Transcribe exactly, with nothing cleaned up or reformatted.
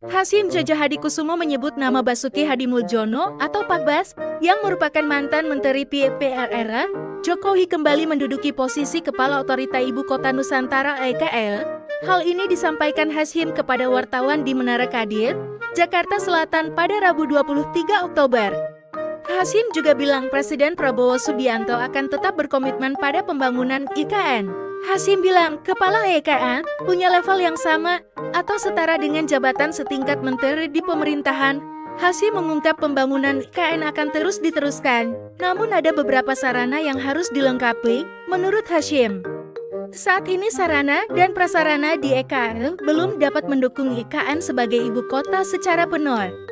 Hasyim Jojo Hadikusumo menyebut nama Basuki Hadimuljono atau Pak Bas, yang merupakan mantan Menteri P P R R, Jokowi kembali menduduki posisi Kepala Otorita Ibu Kota Nusantara I K L. Hal ini disampaikan Hasyim kepada wartawan di Menara Kadir, Jakarta Selatan pada Rabu dua puluh tiga Oktober. Hasyim juga bilang Presiden Prabowo Subianto akan tetap berkomitmen pada pembangunan I K N. Hasyim bilang Kepala I K N punya level yang sama atau setara dengan jabatan setingkat menteri di pemerintahan. Hasyim mengungkap pembangunan I K N akan terus diteruskan, namun ada beberapa sarana yang harus dilengkapi, menurut Hasyim. Saat ini sarana dan prasarana di I K L belum dapat mendukung I K N sebagai ibu kota secara penuh.